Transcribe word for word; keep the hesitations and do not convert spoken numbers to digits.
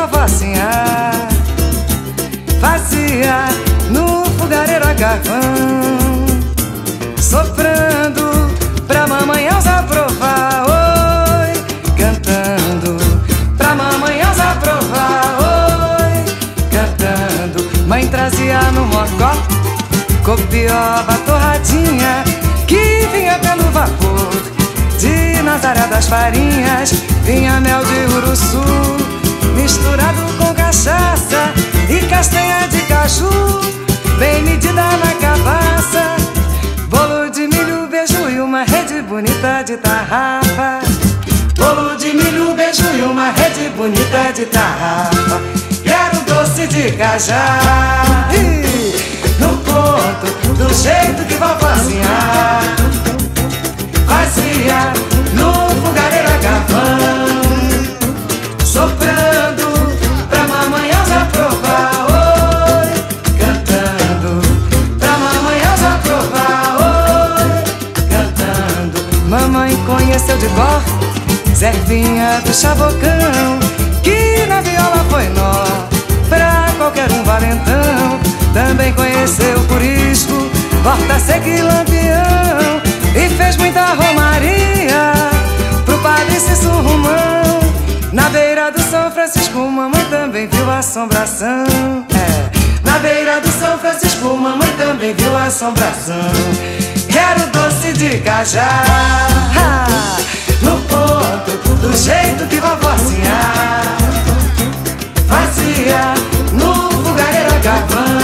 vovocinha fazia no fogareiro a carvão, soprando pra mamãe Elza provar, oi, cantando pra mamãe Elza provar, oi, cantando. Mãe trazia no mocó copioba torradinha que vinha pelo vapor de Nazaré das Farinhas. Vinha mel de uruçu misturado com cachaça e castanha de caju bem medida na cabaça. Bolo de milho, beijo e uma rede bonita de tarrafa. Bolo de milho, beijo e uma rede bonita de tarrafa. Quero doce de cajá e no ponto, do jeito que vovozinha fazia no fogareiro a carvão, soprando pra mamãe Elza provar, oi, cantando pra mamãe Elza provar, oi, cantando. Mamãe conheceu de cor Zefinha do Chabocão, que na viola foi nó pra qualquer um valentão. Também conheceu Curisco, Horta Seca e Lampião, e fez muita romaria pro padre Cício Romão. Na beira do São Francisco, mamãe também viu assombração. É, na beira do São Francisco, mamãe também viu assombração. Quero doce de cajá no ponto, do jeito que vovocinha fazia no fogareiro a carvão,